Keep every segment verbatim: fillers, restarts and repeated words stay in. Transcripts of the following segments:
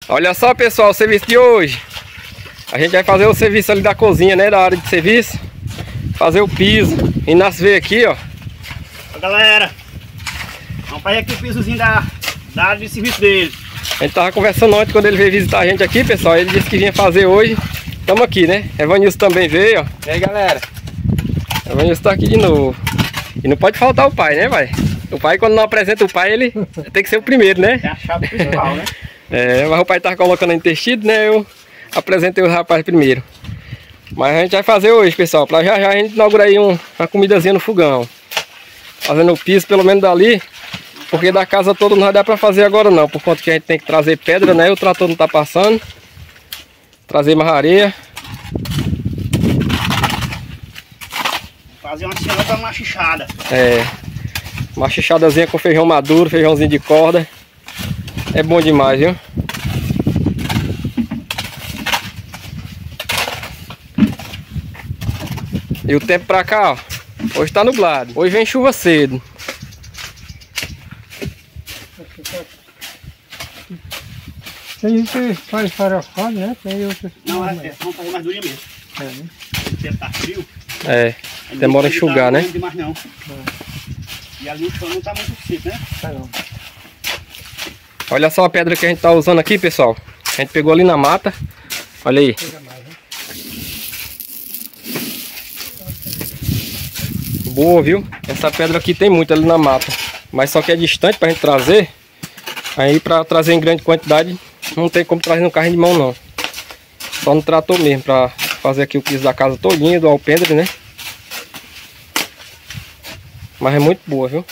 Olha só, pessoal, o serviço de hoje. A gente vai fazer o serviço ali da cozinha, né? Da área de serviço. Fazer o piso. E Inácio veio aqui, ó. Ó, galera, vamos fazer aqui o pisozinho da, da área de serviço dele. A gente tava conversando ontem quando ele veio visitar a gente aqui, pessoal. Ele disse que vinha fazer hoje. Estamos aqui, né? Evanilson também veio, ó. E aí, galera? Evanilson tá aqui de novo. E não pode faltar o pai, né, pai? O pai, quando não apresenta o pai, ele tem que ser o primeiro, né? É a chave principal, né? É, mas o pai tava colocando em tecido, né? Eu apresentei o rapaz primeiro. Mas a gente vai fazer hoje, pessoal. Pra já já a gente inaugura aí um, uma comidazinha no fogão. Fazendo o piso, pelo menos dali. Porque da casa toda não vai dar pra fazer agora não. Por conta que a gente tem que trazer pedra, né? O trator não tá passando. Trazer mais areia. Fazer uma cenoura pra machichada. É. Machichadazinha com feijão maduro, feijãozinho de corda. É bom demais, viu? E o tempo pra cá, ó. Hoje tá nublado. Hoje vem chuva cedo. Tem gente que faz farofado, né? Tem outros. Não, é, vamos fazer mais durinha mesmo. É, né? O tempo tá frio. É. Demora a enxugar, né? Não demais, não. É. E ali o chão não tá muito seco, né? Tá não. Olha só a pedra que a gente tá usando aqui, pessoal. A gente pegou ali na mata. Olha aí. Boa, viu? Essa pedra aqui tem muito ali na mata. Mas só que é distante pra gente trazer. Aí pra trazer em grande quantidade, não tem como trazer no carrinho de mão, não. Só no trator mesmo, pra fazer aqui o piso da casa todinho, do alpendre, né? Mas é muito boa, viu?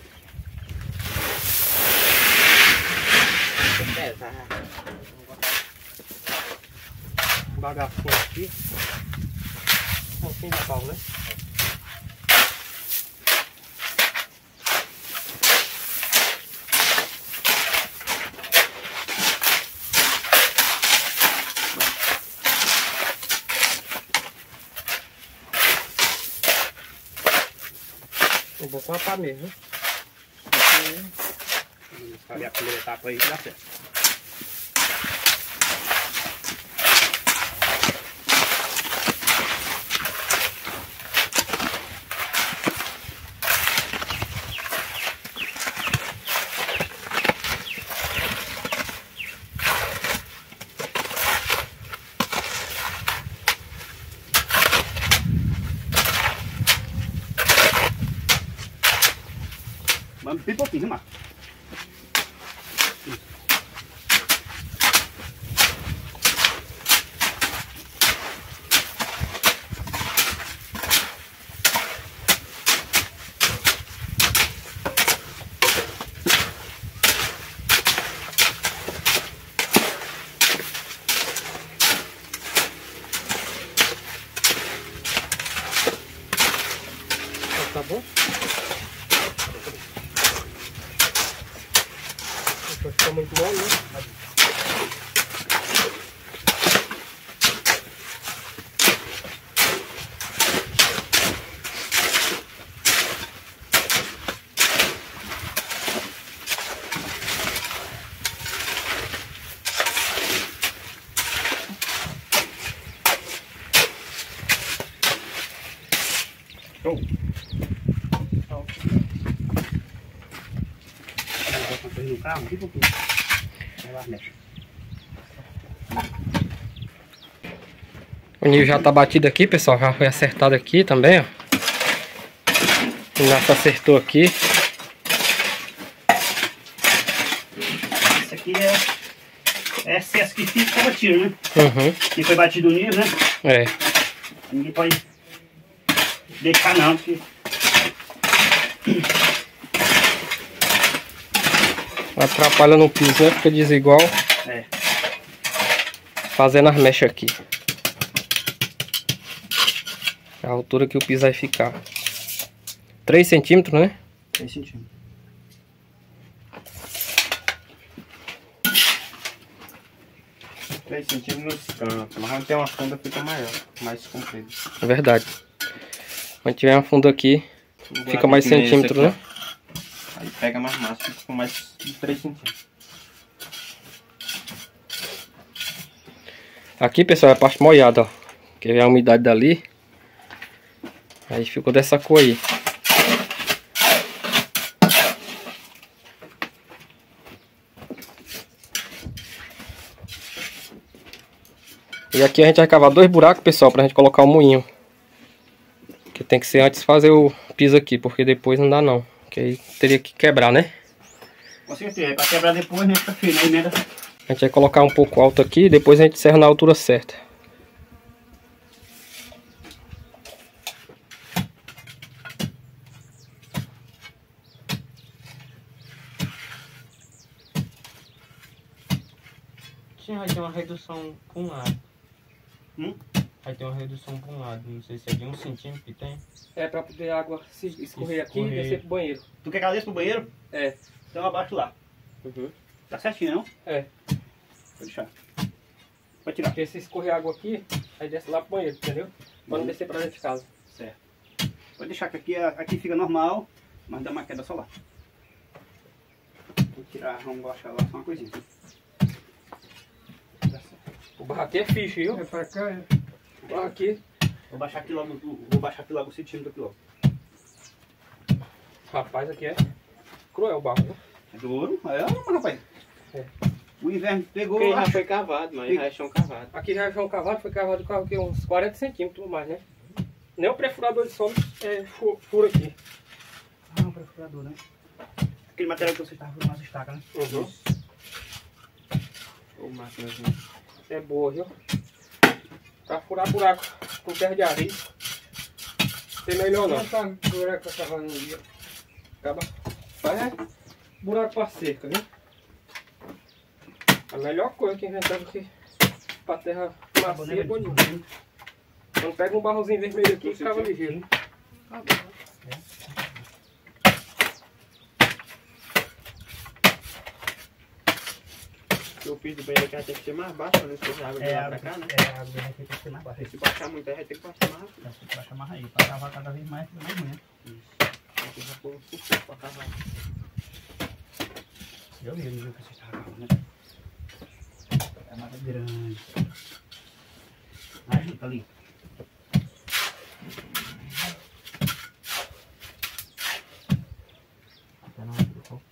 Bagacinho aqui. Um pouquinho de pau, né? Eu vou cortar mesmo, né? Vamos fazer a primeira etapa aí que dá certo. Vamos bem pouquinho, Marcos. Tá bom? Vai ficar muito mole, né? Show. No carro, um pouquinho. Vai lá, mexe. O nível já tá batido aqui, pessoal. Já foi acertado aqui também, ó. O Inácio acertou aqui. Isso aqui é, é excesso que fica com batido, né? Uhum. Que foi batido o nível, né? É. Ninguém pode deixar não, porque... Atrapalha no piso, né? Fica desigual. É. Fazendo as mechas aqui. A altura que o piso vai ficar. três centímetros, né? três centímetros. três centímetros nos cantos, mas quando tem uma funda fica maior, mais comprido. É verdade. Quando tiver uma funda aqui, fica mais centímetros, né? Aí pega mais massa, fica com mais de três centímetros. Aqui, pessoal, é a parte molhada, ó. Que é a umidade dali. Aí ficou dessa cor aí. E aqui a gente vai cavar dois buracos, pessoal, pra gente colocar o moinho. Que tem que ser antes de fazer o piso aqui, porque depois não dá não. Que aí teria que quebrar, né? Com certeza, pra quebrar depois, né? Fica fino, aí emenda. A gente vai colocar um pouco alto aqui e depois a gente serra na altura certa. Sim, vai ter uma redução com um lado. Hum? Vai ter uma redução com um lado. Não sei se é de um centímetro que tem. É pra poder a água se escorrer aqui e Escorrer. descer pro banheiro. Tu quer que ela desça pro banheiro? É. Então abaixo lá. Uhum. Tá certinho, não? É. Pode deixar. Pode tirar. Porque se escorrer água aqui, aí desce lá pro banheiro, entendeu? Pra não descer pra dentro de casa. Certo. Pode deixar que aqui, aqui fica normal, mas dá uma queda só lá. Vou tirar, vamos baixar lá só uma coisinha. O barro aqui é fixe, viu? É pra cá, é. O barro aqui. Vou baixar aqui logo, vou baixar aqui logo o centímetro aqui logo. Rapaz, aqui é cruel o barro, viu? É duro? É, rapaz. É. O inverno pegou. Porque já acho- foi cavado, mas já é chão cavado. Aqui já foi um cavalo, foi cavado com aqui uns quarenta centímetros ou mais, né? Nem o perfurador de solo é, fu- fura aqui. Ah, o perfurador, né? Aquele material que você estava fazendo umas estacas, né? Uhum. Ou máquinazinha. É boa, viu? Pra furar buraco com terra de areia. Tem melhor não. Não tá buraco que eu tava no dia. Acaba. Faz é buraco pra cerca, viu? A melhor coisa que inventaram aqui pra terra macia é bonito. Quando pega um barrozinho vermelho aqui, ficava ligeiro. O piso do banheiro aqui tem que ser mais baixo, né? Se água de É, lá a pra água cá, né? é, a água daqui tem que ser mais baixa. Se baixar muito aí, vai ter que baixar mais rápido. Tem que baixar mais aí, pra cavar cada vez mais, fica mais ruim, né? Aqui já pôr um sufoco pra cavar. Eu vi, viu que você estava cavando, né? É uma grande. Aí, fica ali. Até na hora do copo.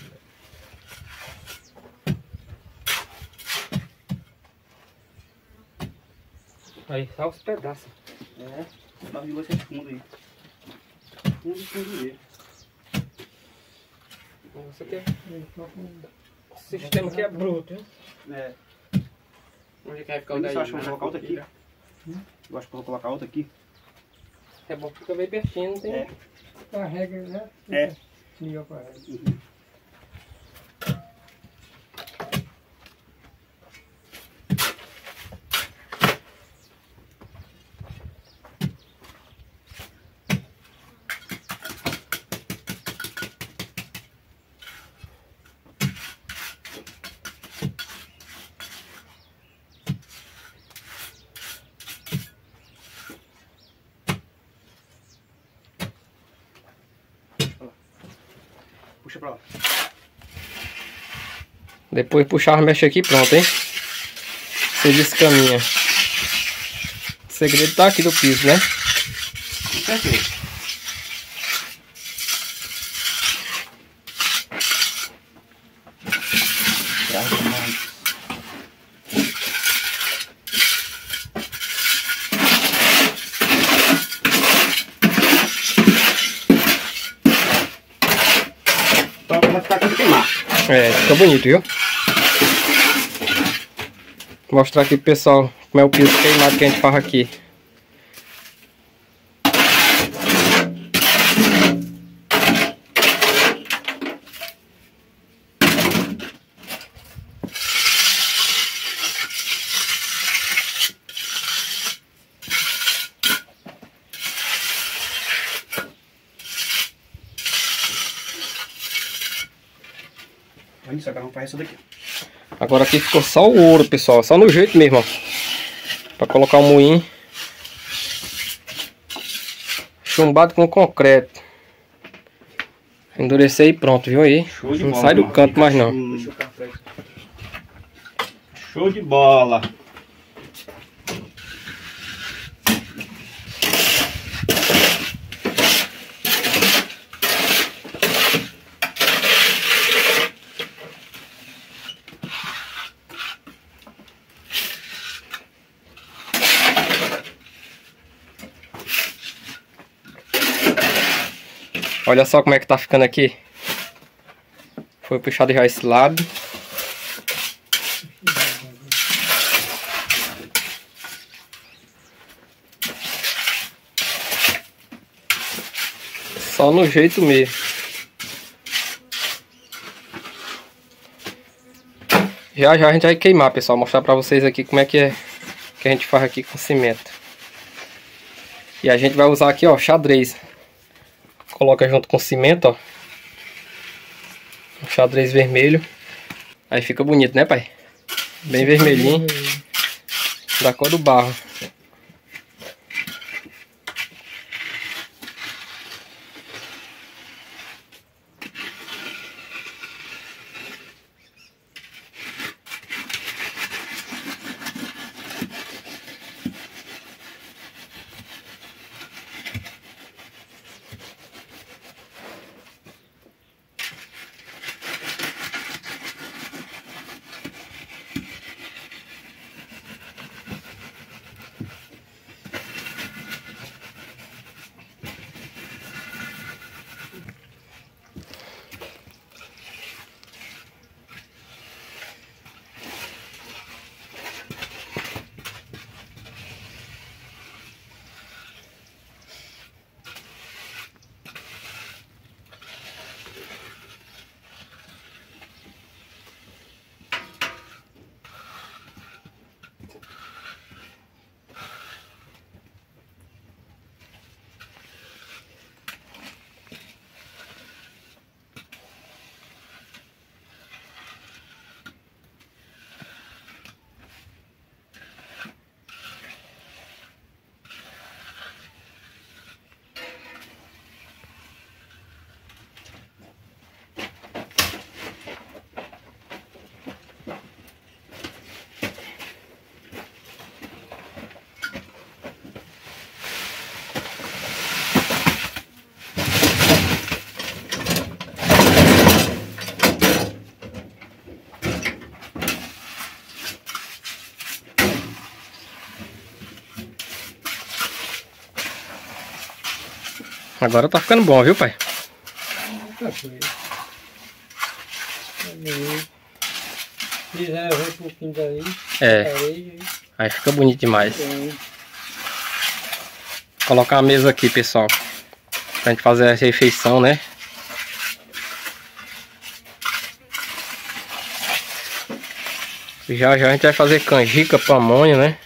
Aí, só os pedaços. É, só de vocês fundo aí. Fundo, fundo mesmo. Você quer? O sistema aqui é bruto, hein? É, Onde é que vai ficar eu o daí? acho que eu vou colocar outra aqui. Eu acho que eu vou colocar outra aqui. É bom que fica bem pertinho, não tem. É. Carrega, né? É. Sim, eu carrego. Uhum. Puxa pra lá. Depois puxar, mexe aqui, pronto, hein? Você descaminha. O segredo tá aqui do piso, né? Com certeza. Só pra ficar com queimar. É, fica bonito, viu? Vou mostrar aqui pro pessoal como é o piso queimado que a gente faz aqui. Olha só, vamos fazer isso daqui. Agora aqui ficou só o ouro, pessoal. Só no jeito mesmo, ó. Pra colocar o moinho. Chumbado com concreto. Endurecer e pronto, viu aí? Show de Não bola, sai do mano. canto mais não. Hum. Show de bola. Olha só como é que tá ficando aqui. Foi puxado já esse lado. Só no jeito mesmo. Já já a gente vai queimar, pessoal. Mostrar pra vocês aqui como é que é que a gente faz aqui com cimento. E a gente vai usar aqui, ó, xadrez. Coloca junto com cimento, ó. Um xadrez vermelho. Aí fica bonito, né, pai? Bem vermelhinho. Da cor do barro. Agora tá ficando bom, viu, pai? Fizeram um pouquinho daí. É. Aí fica bonito demais. Colocar a mesa aqui, pessoal. Pra gente fazer essa refeição, né? Já já a gente vai fazer canjica, pamonha, né?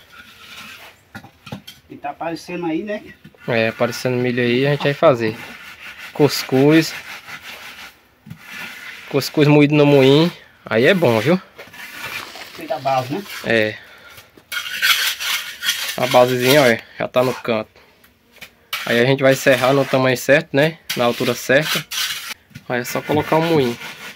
E tá aparecendo aí, né? É, aparecendo milho aí, a gente vai fazer cuscuz. Cuscuz moído no moinho. Aí é bom, viu? Feita a base, né? É. A basezinha, ó, já tá no canto. Aí a gente vai serrar no tamanho certo, né? Na altura certa. Aí é só colocar o moinho.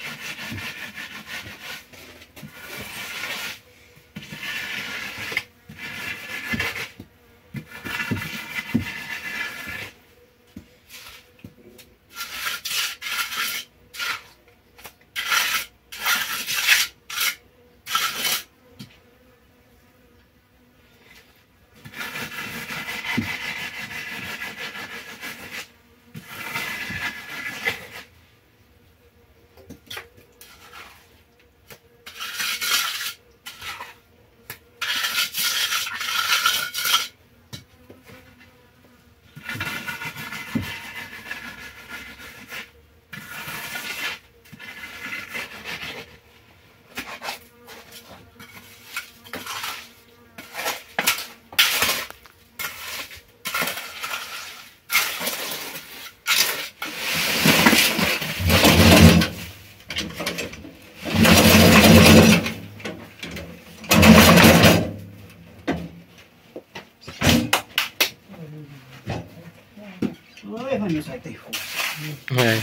Oi, Vanilson, vai ter força. É.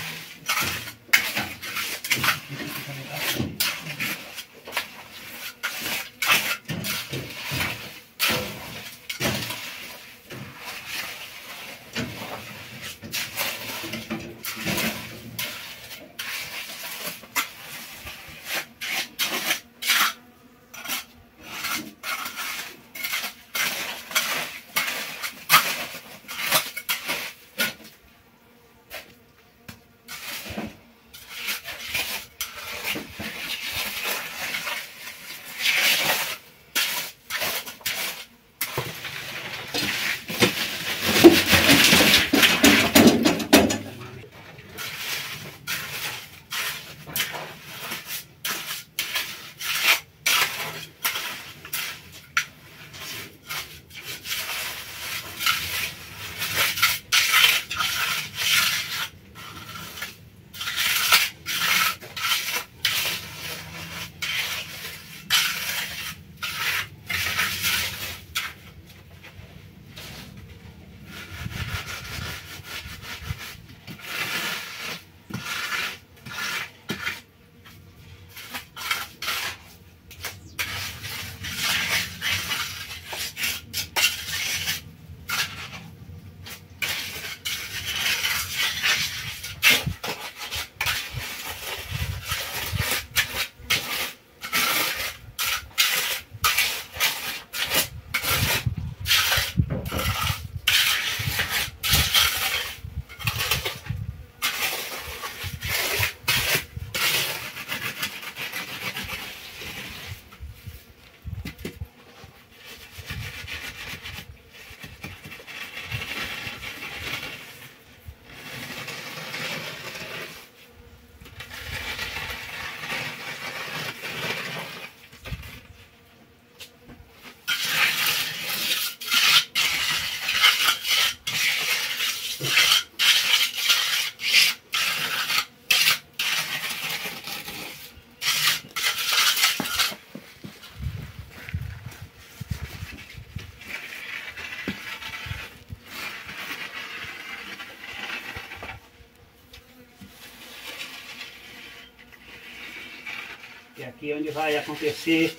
Aqui é onde vai acontecer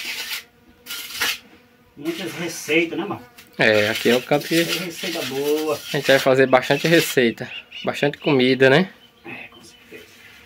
muitas receitas, né, mano? É, aqui é o canto que Tem receita boa. a gente vai fazer bastante receita. Bastante comida, né? É, com certeza.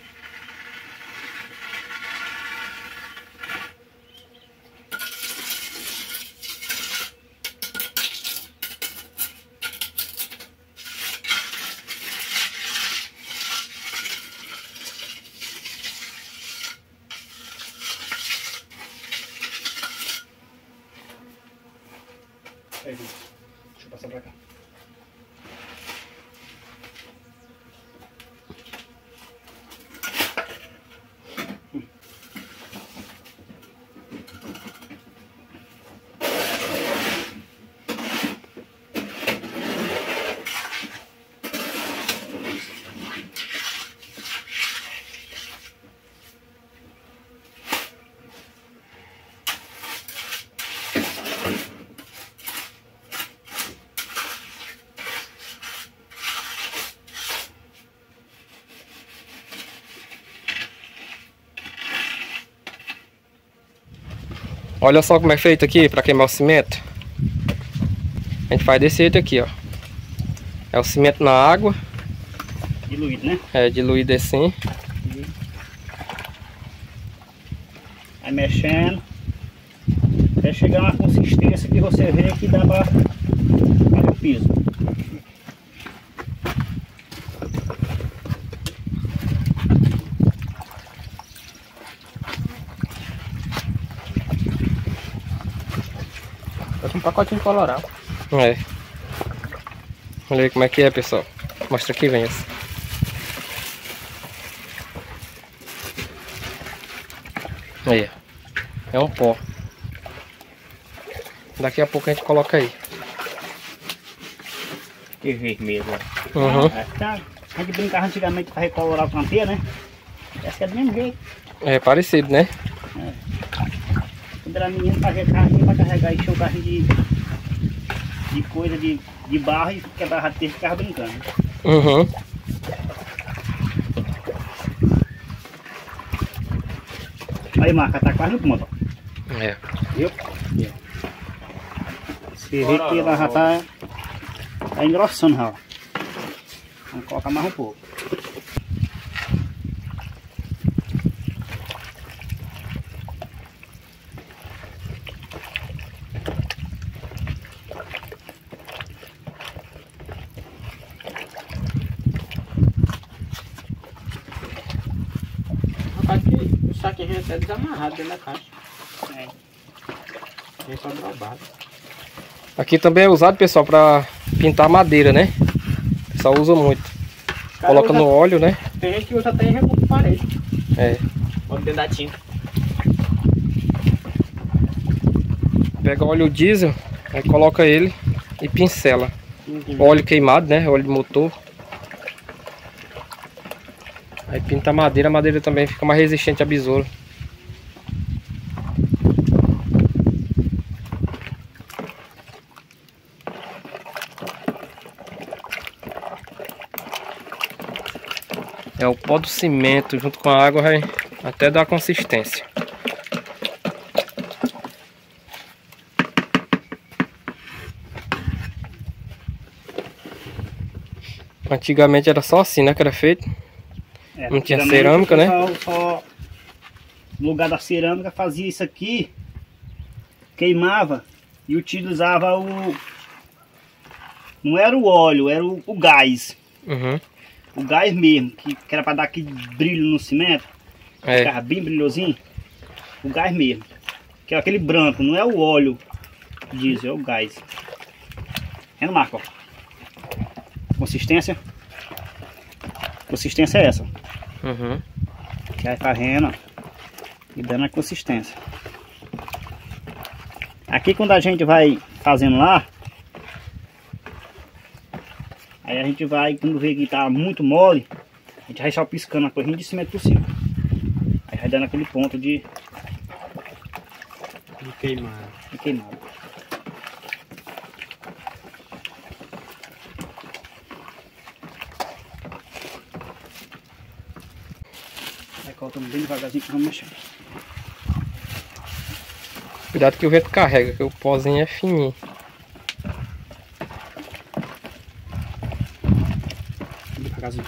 Aí, deixa eu passar pra cá. Olha só como é feito aqui para queimar o cimento. A gente faz desse jeito aqui, ó. É o cimento na água. Diluído, né? É diluído assim. Vai mexendo. Até chegar uma consistência que você vê que dá pra fazer o piso. Um pacotinho de colorau. É. Olha aí como é que é, pessoal. Mostra aqui, vem esse. Aí, ó. É um pó. Daqui a pouco a gente coloca aí. Que vermelho, ó. Uhum. Ah, tá. A gente brincava antigamente para recolorar o canteiro, né? Parece que é do mesmo jeito. É parecido, né? Quando era menino, fazia carrinho para carregar, encher o carrinho de, de coisa, de, de barro e quebrava a terra e ficava brincando. Uhum. Aí, Marca, tá quase no ponto, ó. É. Viu? Você vê que ela já tá, tá engrossando já, ó. Vamos colocar mais um pouco. Aqui, o saquinho é até desamarrado dentro da caixa. É. Vem só dobrado. Aqui também é usado, pessoal, para pintar madeira, né? O pessoal usa muito. Cara, Coloca usa- no óleo, né? Tem gente que usa até em reboco de parede. É. Bota dentro da tinta. Pega óleo diesel, aí coloca ele e pincela. Óleo queimado, né? Óleo de motor. Aí pinta a madeira, a madeira também fica mais resistente à besouro. É o pó do cimento junto com a água vai até dar consistência. Antigamente era só assim, né, que era feito. É, Não tinha antigamente cerâmica, o né? pessoal Só, no lugar da cerâmica fazia isso aqui, queimava e utilizava o... Não era o óleo, era o, o gás. Uhum. O gás mesmo, que, que era para dar aquele brilho no cimento. É. Ficava bem brilhosinho. O gás mesmo. Que é aquele branco, não é o óleo diesel, é o gás. É no Marco, ó. Consistência. Consistência é essa. Uhum. Que vai fazendo, ó, e dando a consistência. Aqui quando a gente vai fazendo lá, aí a gente vai, quando vê que tá muito mole, a gente vai só piscando a corrente de cimento por cima. Aí vai dando aquele ponto de, De queimar. de queimado. Vai colocando bem devagarzinho que vamos mexendo. Cuidado que o vento carrega, que o pozinho é fininho. Devagarzinho.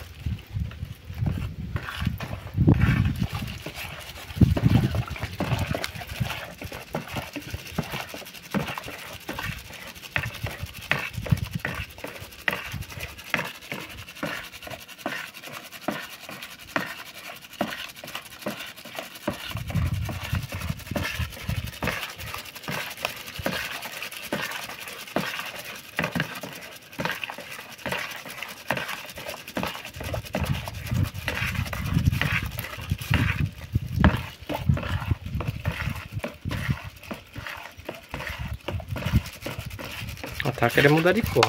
Ela tá querendo mudar de cor.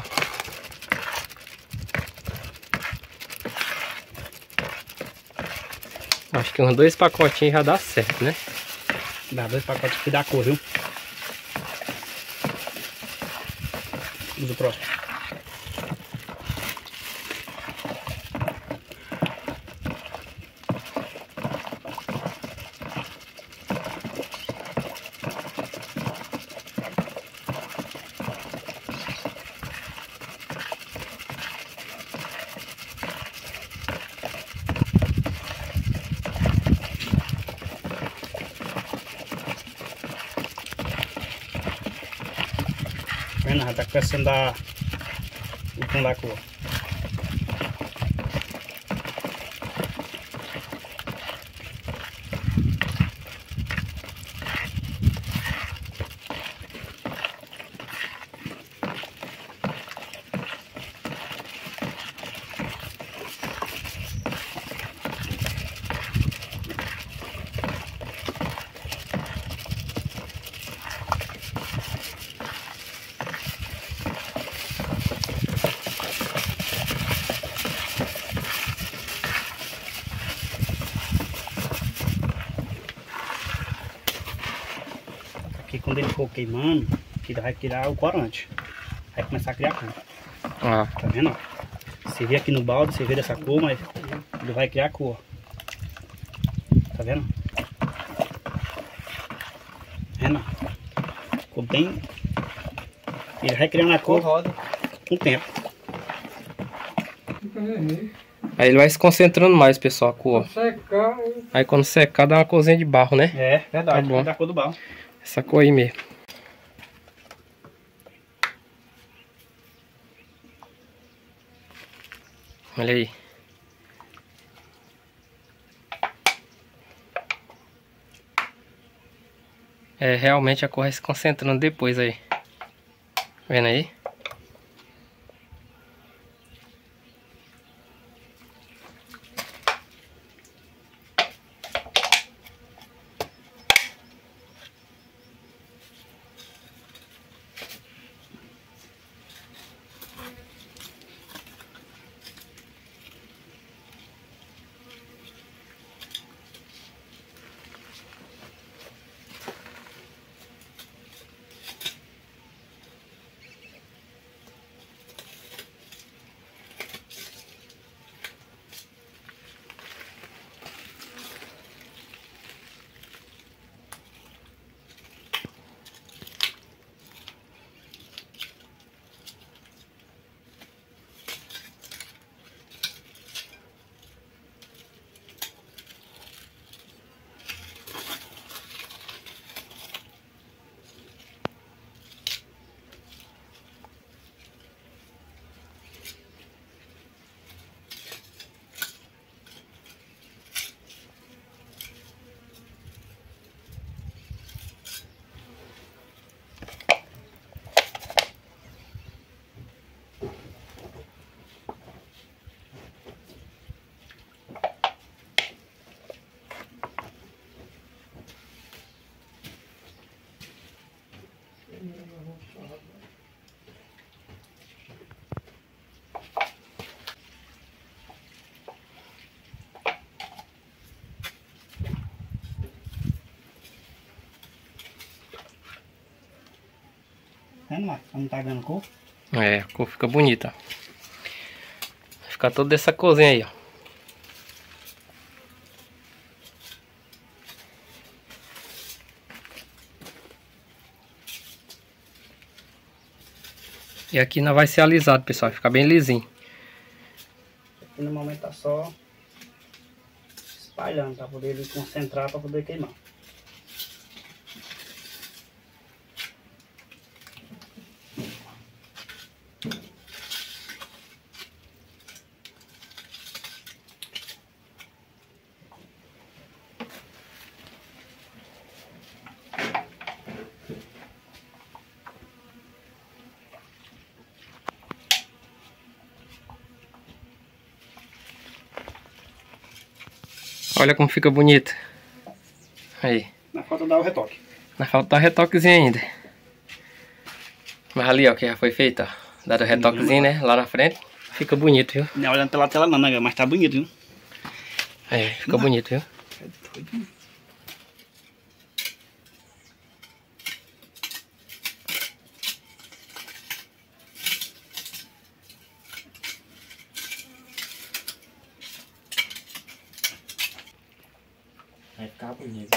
Acho que uns dois pacotinhos já dá certo, né? Dá dois pacotes que dá cor, viu? Vamos o próximo. Vendo? Já tá começando a o tom da cor. Aqui quando ele for queimando, ele vai tirar o corante. Vai começar a criar cor. Ah. Tá vendo? Ó? Você vê aqui no balde, você vê dessa cor, mas ele vai criar cor. Tá vendo? Vendo? Ficou bem. Ele vai criando a cor com o tempo. Aí ele vai se concentrando mais, pessoal, a cor. Secar. Aí quando secar dá uma corzinha de barro, né? É, verdade. Tá bom. Da cor do barro. Essa cor aí mesmo. Olha aí. É, realmente a cor vai se concentrando depois aí. Vendo aí? Vendo lá? Não tá vendo cor? É, a cor fica bonita. Vai ficar toda dessa corzinha aí, ó. E aqui não vai ser alisado, pessoal, vai ficar bem lisinho. Aqui no momento tá só espalhando para poder ele concentrar, para poder queimar. Olha como fica bonito. Aí. Na falta dá o retoque. Na falta dá retoquezinho ainda. Mas ali, ó, que já foi feito, ó. Dado o retoquezinho, né? Lá na frente. Fica bonito, viu? Não é olhando pela tela não, né? Mas tá bonito, viu? É, fica bonito, viu? Vai ficar bonito.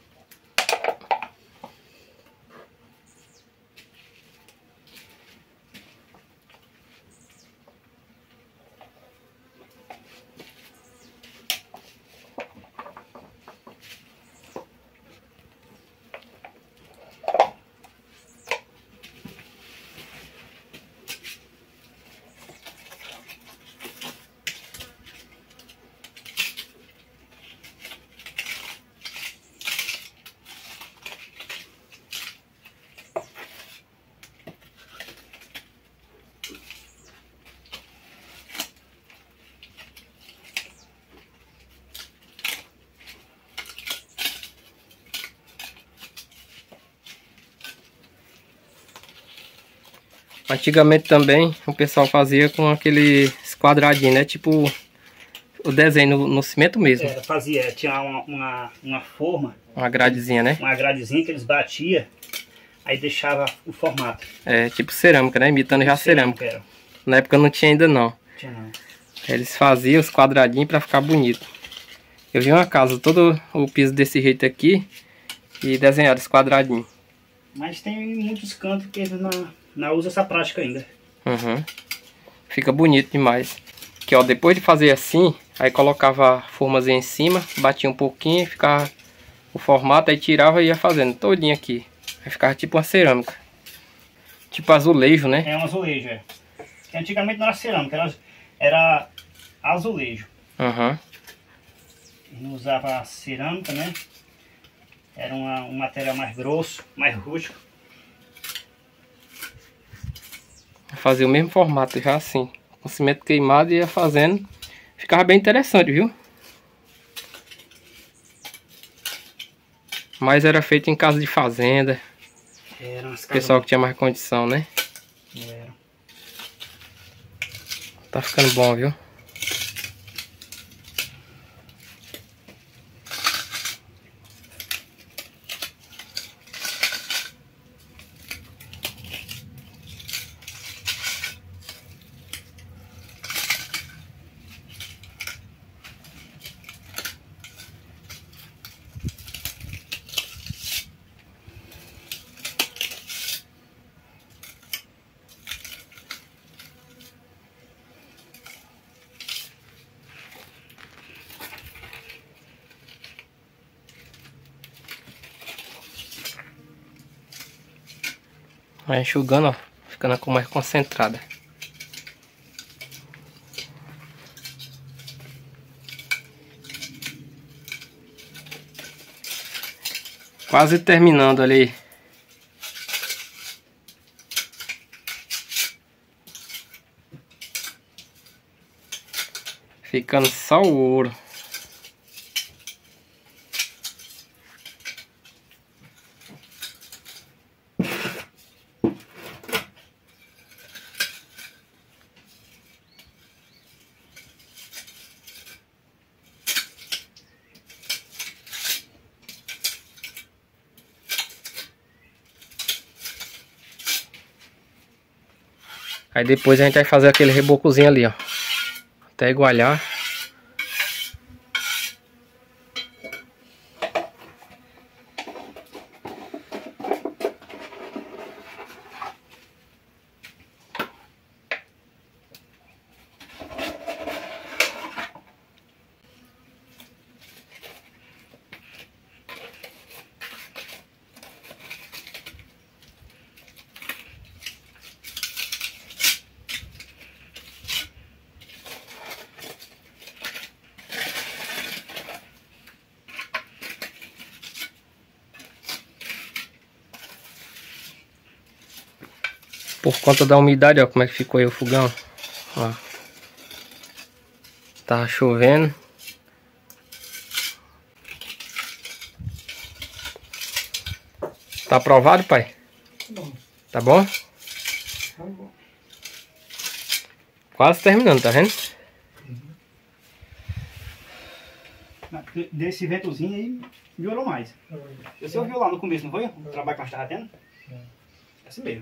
Antigamente também o pessoal fazia com aquele quadradinho, né? Tipo o desenho no, no cimento mesmo. É, fazia, tinha uma, uma, uma forma, Uma gradezinha, né? uma gradezinha que eles batiam, aí deixava o formato. É, tipo cerâmica, né? Imitando já cerâmica. Era. Na época não tinha ainda não. Tinha não. Eles faziam os quadradinhos pra ficar bonito. Eu vi uma casa, todo o piso desse jeito aqui, e desenharam esse quadradinho. Mas tem muitos cantos que eles não, não usam essa prática ainda. Uhum. Fica bonito demais. Que ó, depois de fazer assim, aí colocava a formazinha em cima, batia um pouquinho, ficava o formato, aí tirava e ia fazendo todinho aqui. Aí ficava tipo uma cerâmica. Tipo azulejo, né? É um azulejo, é. Que antigamente não era cerâmica, era, era azulejo. Uhum. Não usava cerâmica, né? Era uma, um material mais grosso, mais rústico. Fazia o mesmo formato já assim, com cimento queimado, ia fazendo. Ficava bem interessante, viu? Mas era feito em casa de fazenda. Era umas Pessoal que tinha mais condição, né? Era. Tá ficando bom, viu? Vai enxugando, ó, ficando a cor mais concentrada. Quase terminando ali. Ficando só o ouro. Aí depois a gente vai fazer aquele rebocozinho ali, ó. Até igualar. Por conta da umidade, ó, como é que ficou aí o fogão. Ó. Tá chovendo. Tá aprovado, pai? Bom. Tá bom? Tá bom. Quase terminando, tá vendo? Desse ventozinho aí, melhorou mais. Você ouviu lá no começo, não foi? O trabalho que nós estávamos tendo? É assim mesmo.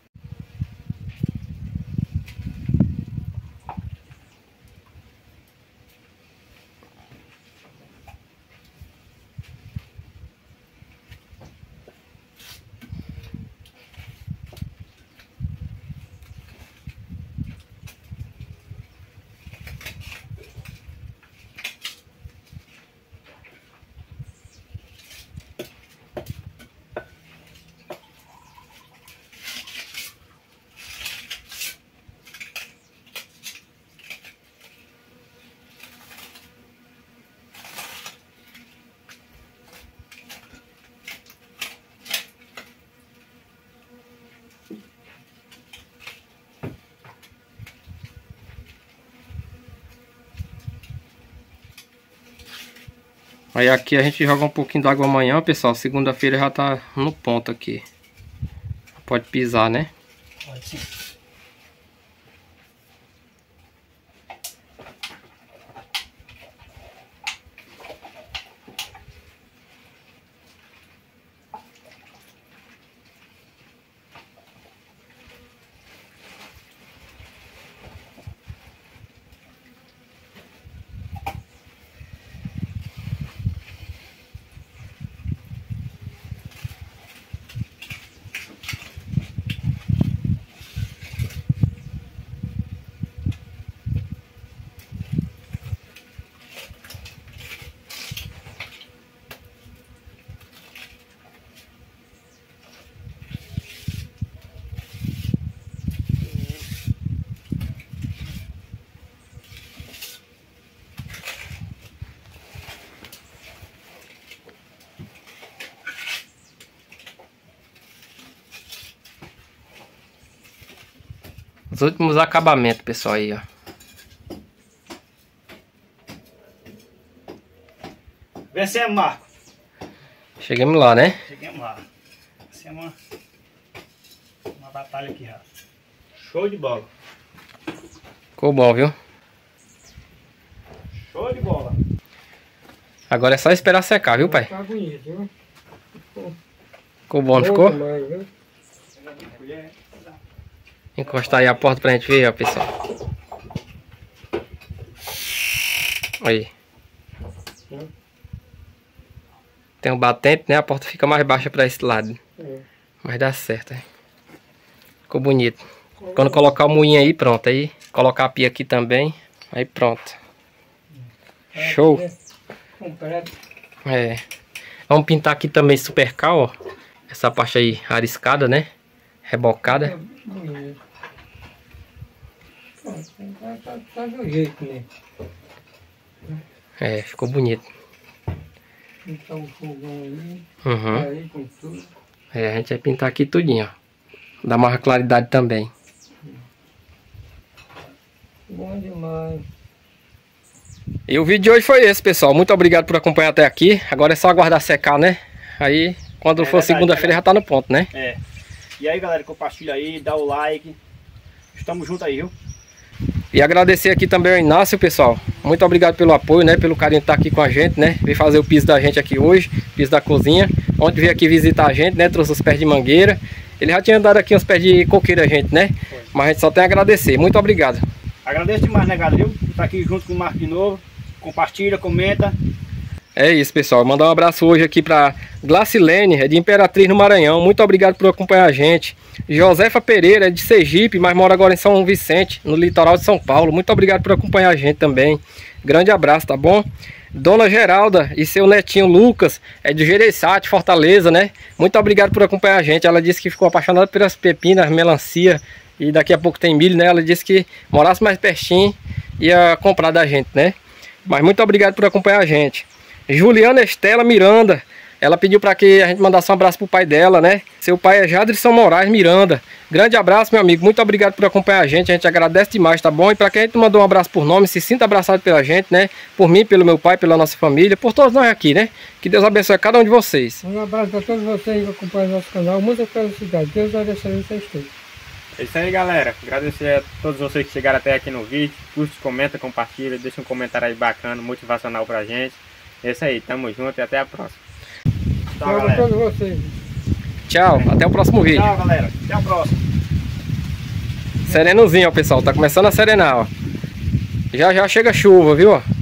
Aí aqui a gente joga um pouquinho d'água amanhã, pessoal. Segunda-feira já tá no ponto aqui. Pode pisar, né? Pode sim. Os últimos acabamentos, pessoal, aí, ó. Vencemos, Marco. Chegamos lá, né? Chegamos lá. Vencemos uma, uma batalha aqui, já. Show de bola. Ficou bom, viu? Show de bola. Agora é só esperar secar, viu, pai? Tá bonito, viu? Ficou bom, não ficou? Demais, viu? Encostar aí a porta pra gente ver, ó, pessoal. Aí. Tem um batente, né? A porta fica mais baixa pra esse lado. É. Mas dá certo, hein? Ficou bonito. Quando colocar o moinho aí, pronto. Aí colocar a pia aqui também. Aí pronto. Show. Completo. É. Vamos pintar aqui também super cal, ó. Essa parte aí ariscada, né? Rebocada. Bonito. Tá, tá, tá do jeito, né? É, ficou bonito. Então o fogão ali. Uhum. Aí com tudo. É, a gente vai pintar aqui tudinho, ó. Dá mais claridade também. Bom demais. E o vídeo de hoje foi esse, pessoal. Muito obrigado por acompanhar até aqui. Agora é só aguardar secar, né? Aí, quando É for segunda-feira, já tá no ponto, né? É. E aí, galera, compartilha aí, dá o like. Estamos juntos aí, viu? E agradecer aqui também ao Inácio, pessoal. Muito obrigado pelo apoio, né? Pelo carinho de estar aqui com a gente, né? Veio fazer o piso da gente aqui hoje, piso da cozinha. Ontem veio aqui visitar a gente, né? Trouxe os pés de mangueira. Ele já tinha dado aqui uns pés de coqueiro a gente, né? Foi. Mas a gente só tem a agradecer. Muito obrigado. Agradeço demais, né, galera, viu? Por estar aqui junto com o Marco de novo. Compartilha, comenta. É isso, pessoal. Mandar um abraço hoje aqui para Glacilene, é de Imperatriz no Maranhão. Muito obrigado por acompanhar a gente. Josefa Pereira, é de Sergipe, mas mora agora em São Vicente, no litoral de São Paulo. Muito obrigado por acompanhar a gente também. Grande abraço, tá bom? Dona Geralda e seu netinho Lucas, é de Gereissati, Fortaleza, né? Muito obrigado por acompanhar a gente. Ela disse que ficou apaixonada pelas pepinas, melancia, e daqui a pouco tem milho, né? Ela disse que morasse mais pertinho, ia comprar da gente, né? Mas muito obrigado por acompanhar a gente. Juliana Estela Miranda, Ela pediu para que a gente mandasse um abraço pro pai dela, né? Seu pai é Jadrisson Moraes Miranda. Grande abraço, meu amigo. Muito obrigado por acompanhar a gente. A gente agradece demais, tá bom? E para quem a gente mandou um abraço por nome, se sinta abraçado pela gente, né? Por mim, pelo meu pai, pela nossa família, por todos nós aqui, né? Que Deus abençoe cada um de vocês. Um abraço para todos vocês que acompanham o nosso canal. Muita felicidade. Deus abençoe vocês todos. É isso aí, galera. Agradecer a todos vocês que chegaram até aqui no vídeo. Curte, comenta, compartilha, deixa um comentário aí bacana, motivacional pra gente. É isso aí, tamo junto e até a próxima. Tchau, Tchau para todos vocês. Tchau, até o próximo vídeo. Tchau, galera. Até o próximo. Serenozinho, ó, pessoal. Tá começando a serenar, ó. Já já chega chuva, viu, ó.